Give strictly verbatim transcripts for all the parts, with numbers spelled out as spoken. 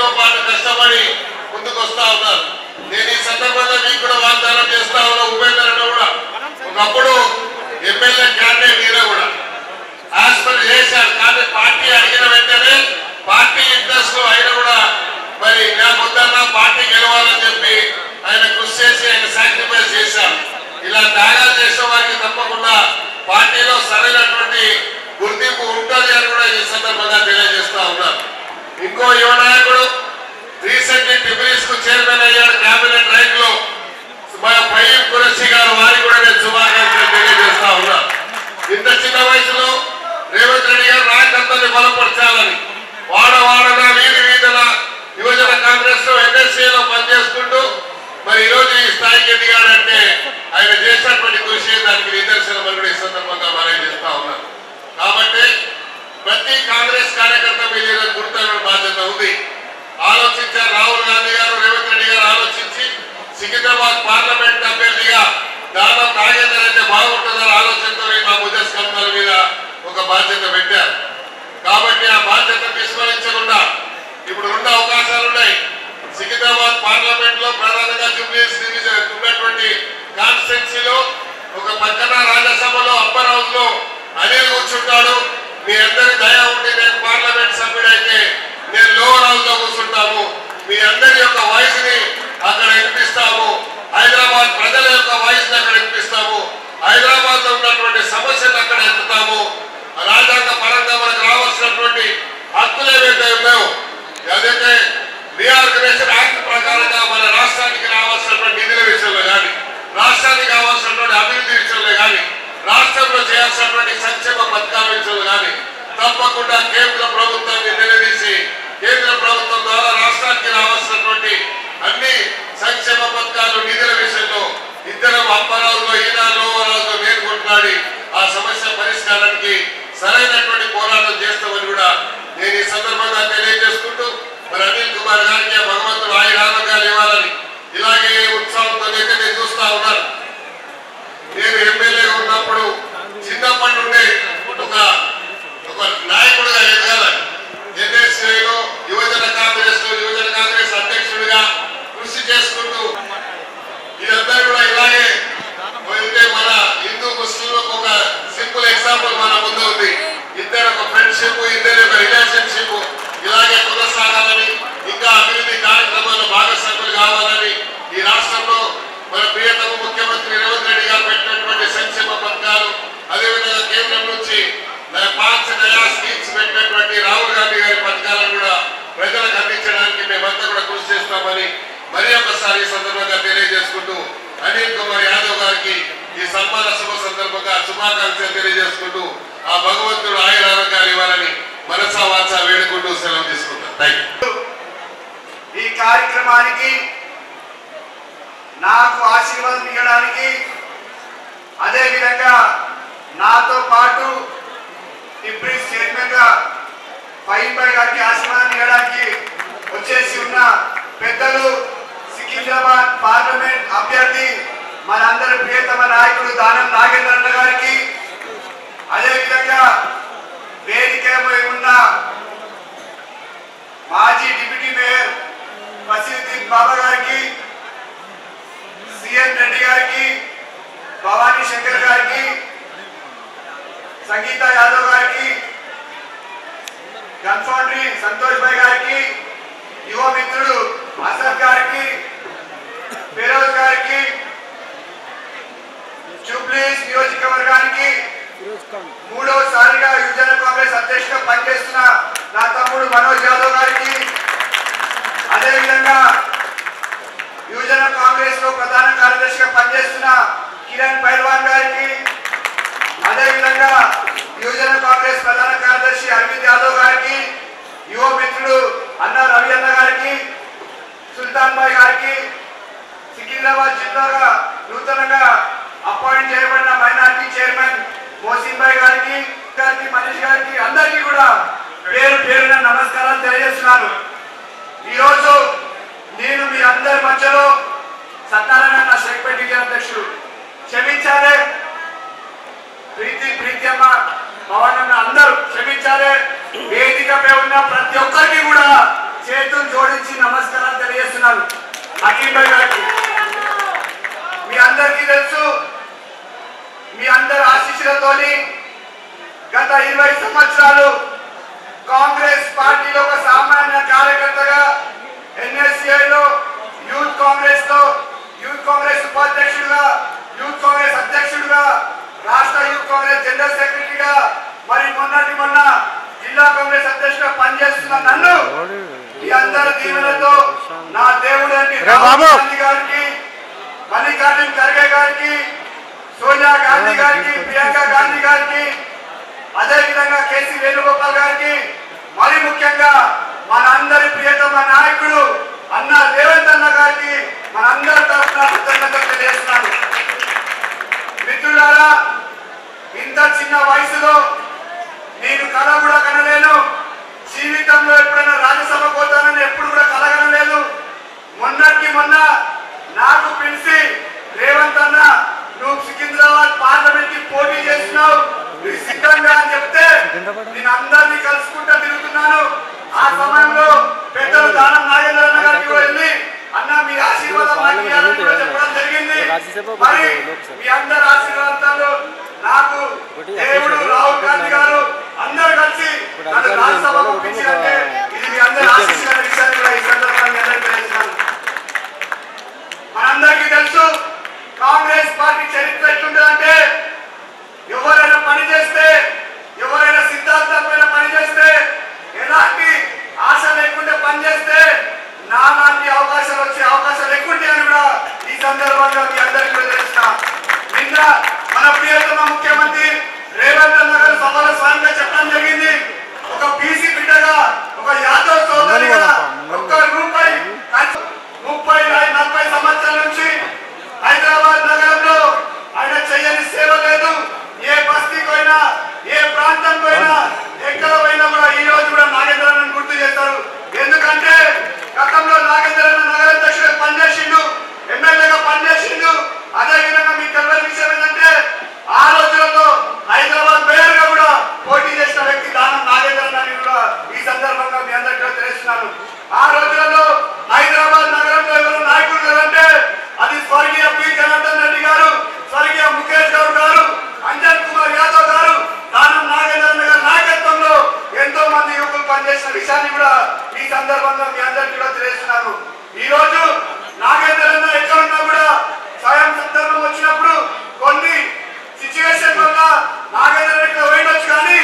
పాటు కష్టపడి ముందుకు వస్తా ఉన్నారు. నేను ఈ సందర్భంగా మీకు కూడా వాగ్దానం చేస్తా ఉన్నా, ఉపేందర్ అన్న కూడా ఒకప్పుడు ఎమ్మెల్యే క్యాండిడేట్ ఈయన కూడా ఆస్పర్ చేశాడు. కానీ పార్టీ అడిగిన వెంటనే పార్టీ ఇంట్రెస్ట్ ఆయన కూడా మరి నాకు వద్దన్నా పార్టీ గెలవాలని చెప్పి ఆయన కృషి చేసి ఆయన సాక్రిఫైస్ చేశారు. ఇలా త్యాగాలు చేసే వారికి తప్పకుండా పార్టీలో సరైనటువంటి గుర్తింపు ఉంటుంది అని కూడా ఈ సందర్భంగా తెలియజేస్తా ఉన్నారు. ఇంకో యువ నాయకుడు రీసెంట్లీ టిబిలిస్ కు చైర్మన్ అయ్యాడు కేబినెట్ రైట్ లో ఫయీం ఖురేషీ గారు, వారికి కూడా నేను శుభాకాంక్షలు తెలియజేస్తా ఉన్నా. ఇంత చిన్న వయసులో రేవంత్ రెడ్డి గారు నాయకత్వాన్ని బలపరచాలని వాడ వాడన వీధి వీధన యువజన కాంగ్రెస్ లో ఎన్ఎస్సీలో పనిచేసుకుంటూ మరి ఈ రోజు ఈ స్థాయికి ఎదిగాడంటే ఆయన చేసినటువంటి కృషి దానికి నిదర్శనం అని కూడా ఈ సందర్భంగా మనం చేస్తా ఉన్నారు. కాబట్టి ప్రతి కాంగ్రెస్ కార్యకర్త మీద గుర్తున్న బాధ్యత ఉంది. ఆలోచించారు రాహుల్ గాంధీ గారు, రేవంత్ రెడ్డి గారు ఆలోచించి సికింద్రాబాద్ పార్లమెంట్ అభ్యర్థిగా దానం నాగేందర్ అయితే బాగుంటుందని ఆలోచనతో మా ముజస్ కర్మల మీద ఒక బాధ్యత పెట్టారు. కాబట్టి ఆ బాధ్యత విస్మరించకుండా ఇప్పుడు రెండు అవకాశాలు ఉన్నాయి. సికింద్రాబాద్ పార్లమెంట్ లో ప్రధానంగా జూబ్లీహిల్స్ డివిజన్ ఉన్నటువంటి కాన్స్టిట్యున్సీలో ఒక పక్కన రాజ్యసభలో అప్పర్ హౌస్ లో అనిల్ కూర్చుంటాడు. మీ అందరి దయ ఉండి నేను పార్లమెంట్ సభ్యుడైతే నేను లోవర్ హౌస్ లో కూర్చుంటాము. మీ అందరి యొక్క వాయిస్ ని అక్కడ వినిపిస్తాము. హైదరాబాద్ ప్రజల యొక్క వాయిస్ ని అక్కడ వినిపిస్తాము. హైదరాబాద్ లో ఉన్నటువంటి సమస్యలు అక్కడ ఎత్తుతాము. రాజ్యాంగ పరంగా మనకు రావాల్సినటువంటి హక్కులు ఏవైతే ఉన్నాయో అదైతే రీఆర్గనైజేషన్ యాక్ట్ ప్రకారంగా మన రాష్ట్రానికి రావాల్సినటువంటి నిధుల విషయంలో కానీ, రాష్ట్రానికి కావాల్సినటువంటి అభివృద్ధి విషయంలో కానీ, రాష్ట్రంలో చేయాల్సినటువంటి సంక్షేమ పథకాల విషయంలో కానీ తప్పకుండా కేంద్ర ప్రభుత్వాన్ని నిలదీసి కేంద్ర ప్రభుత్వం ద్వారా రాష్ట్రానికి రావాల్సినటువంటి అన్ని సంక్షేమ పథకాలు నిధుల విషయంలో ఇద్దరం అప్పర్ హౌస్ లో ఈయన లోవర్ హౌస్ లో నేను కొట్లాడి ఆ సమస్య పరిష్కారానికి సరైనటువంటి పోరాటం చేస్తామని కూడా నేను ఈ సందర్భంగా తెలియజేసుకుంటూ మరి అనిల్ కుమార్ గారికి భగవంతుడు ఆయన ఆరోగ్యాలు ఇవ్వాలని ఇలాగే ఉత్సాహంతో అయితే నేను చూస్తా ఉన్నాను. నేను ఎమ్మెల్యే ఉన్నప్పుడు చిన్నప్పటి నుండి ఒక ఒక నాయకుడిగా ఎదగాలని ఎన్ఎస్ఏలో యువజన కాంగ్రెస్ లో యువజన కాంగ్రెస్ అధ్యక్షుడిగా కృషి చేసుకుంటూ ఇదంతా కూడా ఇలాగే అయితే మన హిందూ ముస్లింలకు ఒక సింపుల్ ఎగ్జాంపుల్ మన ముందు ఉంది. ఇద్దరు ఒక ఫ్రెండ్షిప్, ఇద్దరు ఒక రిలేషన్షిప్ ఇలాగే కొనసాగాలని, ఇంకా అభివృద్ధి కార్యక్రమాల్లో భాగస్వాములు కావాలని ఈ రాష్ట్రంలో మన ప్రియతమ ముఖ్యమంత్రి రేవంత్ రెడ్డి గారు పెట్టినటువంటి సంక్షేమ పథకాలు, అదేవిధంగా కేంద్రం నుంచి పాంచ్ నయా స్కీమ్స్ పెట్టినటువంటి రాహుల్ గాంధీ గారి పథకాలను కూడా ప్రజలకు అందించడానికి మేమంతా కూడా కృషి చేస్తామని మరి ఒకసారి ఈ సందర్భంగా తెలియజేసుకుంటూ అనిల్ కుమార్ యాదవ్ గారికి ఈ సన్మాన శుభ సందర్భంగా శుభాకాంక్షలు తెలియజేసుకుంటూ ఆ భగవంతుడు ఆయన ఆరోగ్యాలు ఇవ్వాలని మనసా వాచా వేడుకుంటూ సెలవు తీసుకుంటాం. Thank you. ఈ కార్యక్రమానికి నాకు ఆశీర్వాదం ఇవ్వడానికి అదేవిధంగా నాతో పాటు టిబ్రిస్ చైర్మన్ గా ఫయీం భాయ్ గారికి ఆశీర్వాదం ఇవ్వడానికి వచ్చేసి ఉన్న పెద్దలు సికింద్రాబాద్ పార్లమెంట్ అభ్యర్థి మనందరి ప్రియతమ నాయకుడు దానం నాగేందర్ అన్న గారికి, అదేవిధంగా వేదికపై ఉన్న మాజీ డిప్యూటీ మేయర్ మసీదుద్దీన్ బాబా గారికి, సిఎన్ రెడ్డి గారికి, భవానీ శంకర్ గారికి, సంగీత యాదవ్ గారికి, గన్ఫౌండరీ సంతోష్ భాయ్ గారికి, యువ మిత్రుడు అసద్ గారికి, ఫిరోజ్ గారికి, జూబ్లీహిల్స్ నియోజకవర్గానికి మూడవసారిగా యువజన కాంగ్రెస్ అధ్యక్షుడిగా పనిచేస్తున్న నా తమ్ముడు మనోజ్ యాదవ్ గారికి, అదేవిధంగా యువజన కాంగ్రెస్ లో ప్రధాన కార్యదర్శిగా పనిచేస్తున్న కిరణ్ పైల్వాన్ గారికి, అదేవిధంగా యువజన కాంగ్రెస్ ప్రధాన కార్యదర్శి అరవింద్ యాదవ్ గారికి, యువ మిత్రుడు అన్న రవి అన్న గారికి, సుల్తాన్ భాయ్ గారికి, సికింద్రాబాద్ జిల్లాగా నూతనంగా అపాయింట్ చేయబడిన మైనార్టీ చైర్మన్ మోసిన్ భాయ్ గారికి, గారికి మనీష్ గారికి అందరికీ కూడా పేరు పేరున నమస్కారాలు తెలియజేస్తున్నాను. ఈరోజు నేను మీ అందరి మధ్యలో సత్యనారాయణ శేఖపేట డివిజన్ అధ్యక్షుడు, క్షమించాలి ప్రీతి ప్రీత్యమ్మ పవన్ అందరూ క్షమించాలి. వేదికపై ఉన్న ప్రతి ఒక్కరికి కూడా చేతులు జోడించి నమస్కారాలు తెలియజేస్తున్నాను హకీం భాయ్ గారికి. మీ అందరికీ తెలుసు, మీ అందరి ఆశీస్సులతోని గత ఇరవై సంవత్సరాలు కాంగ్రెస్ పార్టీలో ఒక సామాన్య కార్యకర్తగా ఎన్ఎస్ఏలో యూత్ కాంగ్రెస్ లో యూత్ కాంగ్రెస్ ఉపాధ్యక్షుడిగా, యూత్ కాంగ్రెస్ అధ్యక్షుడిగా, రాష్ట్ర యూత్ కాంగ్రెస్ జనరల్ సెక్రటరీగా, మరి మొన్నటి మొన్న జిల్లా కాంగ్రెస్ అధ్యక్షుడిగా పనిచేస్తున్న నన్ను ఈ అందరి దీవెనలతో నా దేవుడంటి రాహుల్ గాంధీ గారికి, మల్లికార్జున్ ఖర్గే గారికి, సోనియా గాంధీ గారికి, ప్రియాంక గాంధీ గారికి, అదేవిధంగా కేసీ వేణుగోపాల్ గారికి, మరి ముఖ్యంగా మనందరి ప్రియతమ నాయకుడు అన్న రేవంత్ అన్న గారికి మనందరి తరఫున కృతజ్ఞతలు తెలియజేస్తున్నాను. మిత్రులారా, ఇంత చిన్న వయసులో నేను కళ కూడా కనలేను. జీవితంలో ఎప్పుడైనా రాజ్యసభ పోతానని ఎప్పుడు కూడా కలగనలేదు. మొన్నటికి మొన్న నాకు పిలిచి రేవంత్ అన్న నువ్వు సికింద్రాబాద్ పార్లమెంట్ కి పోటీ చేస్తున్నావు, నువ్వు సిద్ధంగా అని చెప్తే నేను అందరినీ కలుసుకుంటా తిరుగుతున్నాను. ఆ సమయంలో పెద్దలు దానం నాగేంద్రన్న గారికి వెళ్ళి అన్న మీ ఆశీర్వాదం నాకు ఇవ్వాలని కూడా చెప్పడం జరిగింది. మరి మీ అందరి ఆశీర్వాదాలు నాకు దేవుడు రాహుల్ గాంధీ గారు అందరూ కలిసి నన్ను రాజ్యసభ పంపించారంటే ఇది మీ అందరి ఆశీర్వాద విషయాన్ని కూడా ఈ సందర్భంగా తెలియజేస్తున్నాను. మనందరికీ తెలుసు కాంగ్రెస్ పార్టీ చరిత్ర ఎట్లుంటుందంటే ఎవరైనా పని చేస్తే, ఎవరైనా సిద్ధాంతమైన పని చేస్తే, ఎలాంటి ఆశ లేకుండా పనిచేస్తే నాలాంటి అవకాశాలు వచ్చే అవకాశాలు ఎక్కువ అని కూడా ఈ సందర్భంగా మీ అందరికీ కూడా తెలుస్తా. నిన్న మన ప్రియతమ ముఖ్యమంత్రి రేవంత్ అన్న గారు సభలో స్వయంగా చెప్పడం జరిగింది, ఒక బీసీ బిడ్డగా, ఒక యాదవ్ సోదరిగా ఒక్క రూపాయి ముప్పై నలభై సంవత్సరాల నుంచి హైదరాబాద్ నగరంలో ఆయన చెయ్యని సేవ లేదు. ఏ బస్తీకి పోయినా, ఏ ప్రాంతం పోయినా, ఎక్కడ పోయినా కూడా ఈ రోజు కూడా నాగేంద్రని గుర్తు చేస్తారు. ఎందుకంటే గతంలో నాగేంద్రన్న నగరాధ్యక్షుడిగా పనిచేసిండు, ఎమ్మెల్యేగా పనిచేసిండు. అదేవిధంగా మీకు తెలియని విషయం ఏంటంటే ఆ రోజులలో హైదరాబాద్ మేయర్ గా కూడా పోటీ చేసిన వ్యక్తి దానం నాగేంద్రన్న అని కూడా ఈ సందర్భంగా మీ అందరికీ తెలుస్తున్నాను. ఆ రోజులలో హైదరాబాద్ నగరంలో ఎవరు నాయకుడు కదంటే అది స్వర్గీయ పి జనార్దన్ రెడ్డి గారు, స్వర్గీయ ముఖేష్ గౌడ్ గారు, అంజన్ కుమార్ యాదవ్ గారు, దానం నాగేంద్రన్న గారి నాయకత్వంలో ఎంతో మంది యువకులు పనిచేసిన విషయాన్ని కూడా ఈ సందర్భంగా మీ అందరికీ కూడా తెలియజేస్తున్నాను. ఈ రోజు నాగేంద్రన్న ఎక్కడున్నా కూడా స్వయం సందర్భం వచ్చినప్పుడు కొన్ని సిచ్యువేషన్ వల్ల నాగేంద్ర రెడ్డి పోయినొచ్చు, కానీ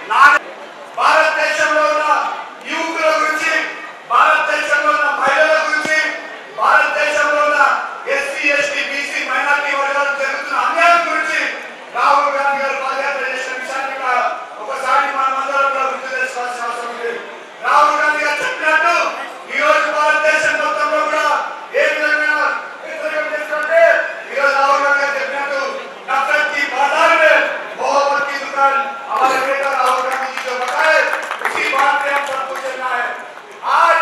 భారతదేశంలో ఉన్న యువకుల గురించి, భారతదేశంలో ఉన్న మహిళల గురించి, భారతదేశంలో ఉన్న ఎస్సీ ఎస్టీ బీసీ మైనార్టీ వర్గాలకు జరుగుతున్న అన్యాయం గురించి రాహుల్ గాంధీ గారు పాదయాత్ర చేసిన విషయాన్ని కూడా ఒకసారి మనం అందరం కూడా గుర్తు చేసుకోవాల్సిన అవసరం ఉంది. రాహుల్ గాంధీ గారు చెప్పినట్టు ఈ రోజు భారతదేశం మొత్తంలో కూడా ఏ విధంగా వ్యతిరేకం చేస్తుంటే ఈ రోజు రాహుల్ గాంధీ గారు చెప్పినట్టు नफरत की बाजार में मोहब्बत की दुकान हमारे बेटा राहुल गांधी जी जो बताए उसी बात पे हम सबको चलना है. आज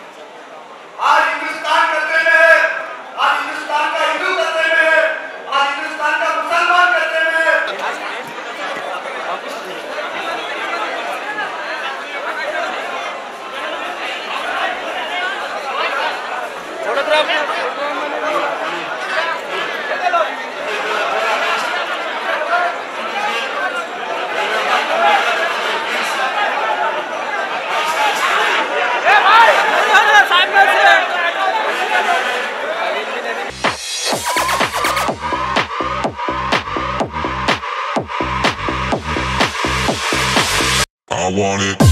आज हिंदुस्तान खतरे में है, आज हिंदुस्तान का हिंदू खतरे में है, आज हिंदुस्तान का मुसलमान खतरे में है. I want it.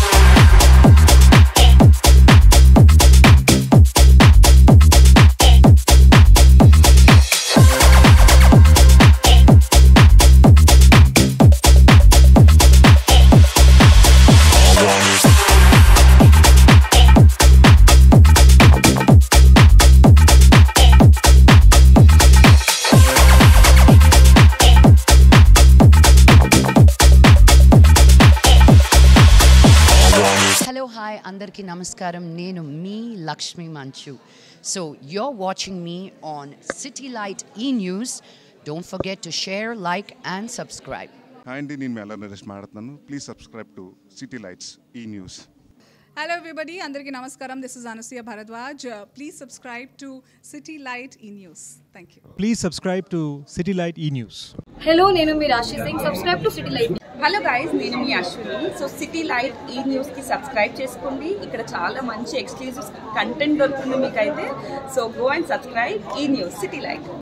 అందరికీ నమస్కారం. నేను మీ Lakshmi Manchu. So you're watching me on City Light E-News. Don't forget to share, like and subscribe. Hi అండి, నేను మెల్ల నరేష్ మాట్లాడుతున్నాను. Please subscribe to city lights E news. Hello everybody, Andarki Namaskaram. This is Anusuya Bharadwaj. Uh, please subscribe to City Light E-News. Thank you. Please subscribe to City Light E-News. Hello, నేను మీ Rashi Singh. Subscribe to city light. Hello guys, నేను మీ Ashwini. So city light E news కి subscribe చేసుకోండి. ఇక్కడ చాలా మంచి exclusive content దొరుకుతుంది మీకైతే. So go and subscribe E news city light.